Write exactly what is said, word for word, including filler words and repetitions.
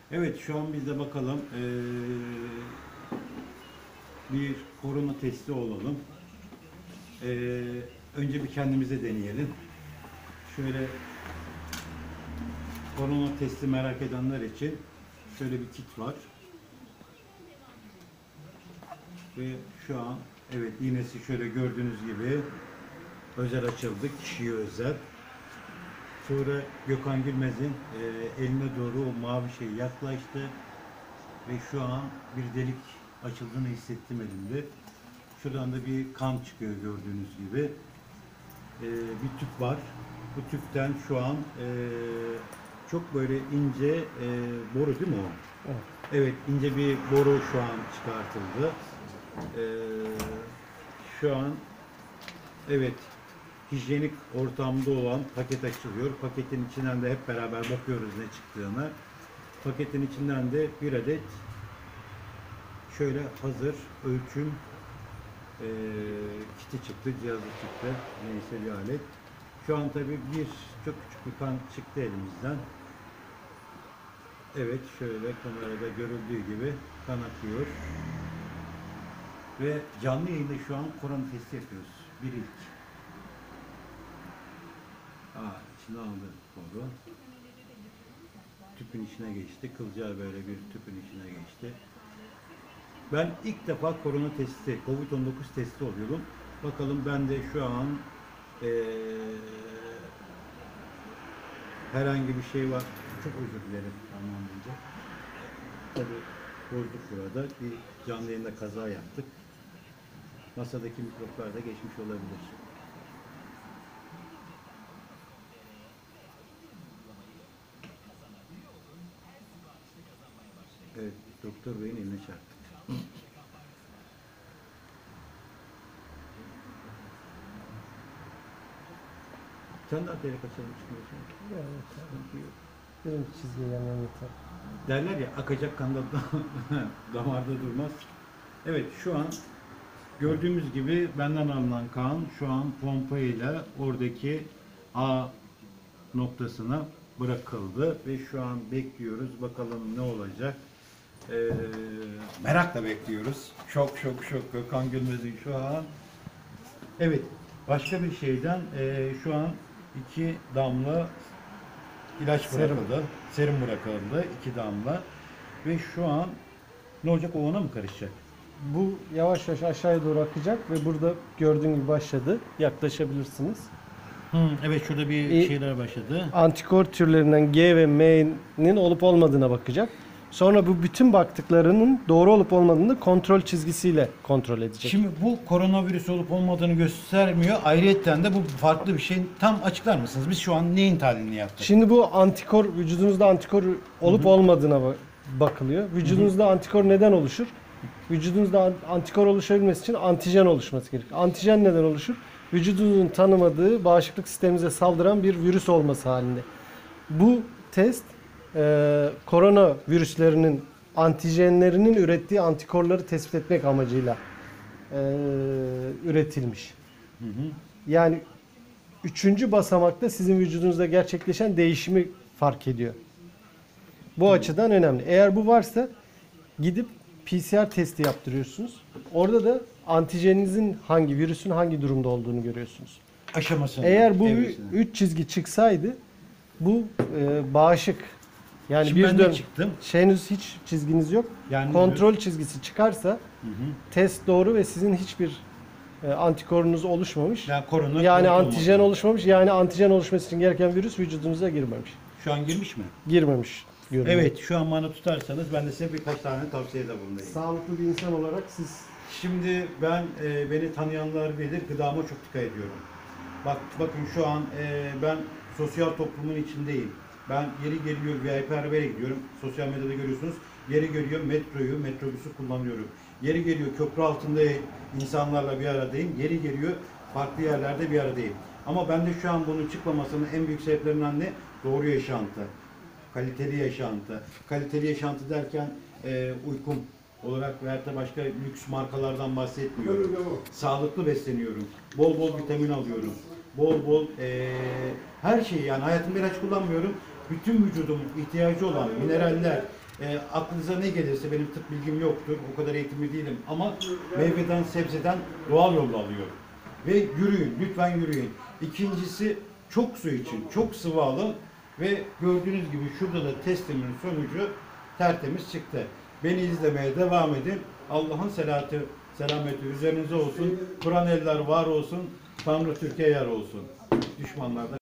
Evet, şu an biz de bakalım eee, bir korona testi olalım. Eee, önce bir kendimize deneyelim. Şöyle korona testi merak edenler için şöyle bir kit var. Ve şu an evet iğnesi şöyle gördüğünüz gibi özel açıldı, kişiye özel. Sonra Gökhan Gülmez'in eee, eline doğru o mavi şey yaklaştı. Ve şu an bir delik açıldığını hissettim elimde. Şuradan da bir kan çıkıyor gördüğünüz gibi. Ee, bir tüp var. Bu tüpten şu an ee, çok böyle ince ee, boru değil mi o? Evet. Evet, ince bir boru şu an çıkartıldı. Ee, şu an evet hijyenik ortamda olan paket açılıyor. Paketin içinden de hep beraber bakıyoruz ne çıktığını. Paketin içinden de bir adet şöyle hazır ölçüm eee kiti çıktı, cihazı çıktı. Neyse bir alet. Şu an tabii bir çok küçük bir kan çıktı elimizden. Evet, şöyle kamerada görüldüğü gibi kan akıyor. Ve canlı yayında şu an korona testi yapıyoruz. Bir ilk. Aa, içine aldı boru. Tüpün içine geçti. Kılcal böyle bir tüpün içine geçti. Ben ilk defa korona testi, kovid on dokuz testi oluyorum. Bakalım ben de şu an eee, herhangi bir şey var. Çok özür dilerim anlamında. Tabii bozduk burada. Bir canlı yayında kaza yaptık. Masadaki mikroplar da geçmiş olabilir. Evet, doktor beyin eline çarptık. Sen daha delik açalım çıkmıyorsun. Evet. Sıkıntı yok. Birinci çizgiye yanına yeter. Derler ya akacak kan da damarda durmaz. Evet şu an gördüğümüz gibi benden alınan kan şu an pompa ile oradaki A noktasına bırakıldı ve şu an bekliyoruz. Bakalım ne olacak. Ee, merakla bekliyoruz. Şok şok şok Gökhan Gülmez'in şu an. Evet başka bir şeyden e, şu an iki damla ilaç Serum. bırakıldı. Serum bırakıldı. iki damla. Ve şu an ne olacak? O ona mı karışacak? Bu yavaş yavaş aşağıya doğru akacak ve burada gördüğün gibi başladı. Yaklaşabilirsiniz. Hı, evet şurada bir E, şeyler başladı. Antikor türlerinden G ve M'nin olup olmadığına bakacak. Sonra bu bütün baktıklarının doğru olup olmadığını da kontrol çizgisiyle kontrol edecek. Şimdi bu koronavirüs olup olmadığını göstermiyor. Ayrıyeten de bu farklı bir şey. Tam açıklar mısınız? Biz şu an neyin tahlilini yaptık? Şimdi bu antikor, vücudunuzda antikor olup olmadığına ba- bakılıyor. Vücudunuzda antikor neden oluşur? Vücudunuzda an- antikor oluşabilmesi için antijen oluşması gerekir. Antijen neden oluşur? Vücudunuzun tanımadığı, bağışıklık sistemimize saldıran bir virüs olması halinde. Bu test e, korona virüslerinin antijenlerinin ürettiği antikorları tespit etmek amacıyla e, üretilmiş. Hı hı. Yani üçüncü basamakta sizin vücudunuzda gerçekleşen değişimi fark ediyor. Bu açıdan önemli. Eğer bu varsa gidip P C R testi yaptırıyorsunuz. Orada da antijeninizin hangi, virüsün hangi durumda olduğunu görüyorsunuz. Aşamasını. Eğer bu evresini. üç çizgi çıksaydı bu e, bağışık. Yani Şimdi bir ben dön de çıktım. şeyiniz hiç çizginiz yok. Yani Kontrol çizgisi çıkarsa Hı hı. test doğru ve sizin hiçbir e, antikorunuz oluşmamış. Yani korona Yani COVID antijen olmadı. oluşmamış. Yani antijen oluşması için gereken virüs vücudunuza girmemiş. Şu an girmiş mi? Girmemiş. Görünüyor. Evet şu an bana tutarsanız ben de size birkaç tane tavsiyede bulunayım. Sağlıklı bir insan olarak siz Şimdi ben e, beni tanıyanlar bilir gıdama çok dikkat ediyorum. Bak bakın şu an e, ben sosyal toplumun içindeyim. Ben yeri geliyor V I P arabaya gidiyorum. Sosyal medyada görüyorsunuz. Yeri geliyor metroyu, metrobüsü kullanıyorum. Yeri geliyor köprü altında insanlarla bir aradayım. Yeri geliyor farklı yerlerde bir aradayım. Ama ben de şu an bunun çıkmamasının en büyük sebeplerinden ne? Doğru yaşantı. Kaliteli yaşantı. Kaliteli yaşantı derken e, uykum olarak veyahut da başka lüks markalardan bahsetmiyorum. Sağlıklı besleniyorum. Bol bol vitamin alıyorum. Bol bol e, her şeyi yani hayatımda ilaç kullanmıyorum. Bütün vücudumun ihtiyacı olan mineraller, E, aklınıza ne gelirse, benim tıp bilgim yoktur, o kadar eğitimli değilim ama meyveden, sebzeden doğal yolla alıyorum. Ve yürüyün, lütfen yürüyün. İkincisi, çok su için, çok sıvı alın ve gördüğünüz gibi şurada da testimin sonucu tertemiz çıktı. Beni izlemeye devam edin. Allah'ın selatı, selameti üzerinize olsun. Kur'an eller var olsun. Tanrı Türkiye yar olsun. Düşmanlar da